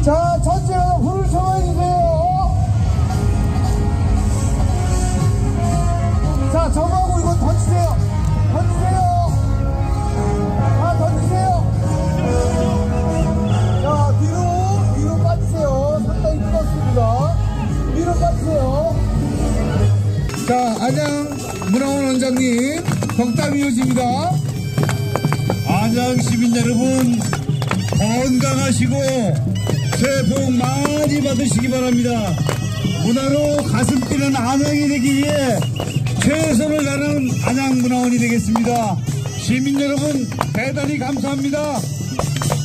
자, 전체가 불을 쳐봐주세요. 자, 저거하고 이거 던지세요. 던지세요. 아, 던지세요. 자, 뒤로 빠지세요. 상당히 뜨겁습니다. 뒤로 빠지세요. 자, 안양 문화원 원장님, 덕담이어집니다. 안양 시민 여러분, 건강하시고 새해 복 많이 받으시기 바랍니다. 문화로 가슴 뛰는 안양이 되기 위해 최선을 다하는 안양 문화원이 되겠습니다. 시민 여러분, 대단히 감사합니다.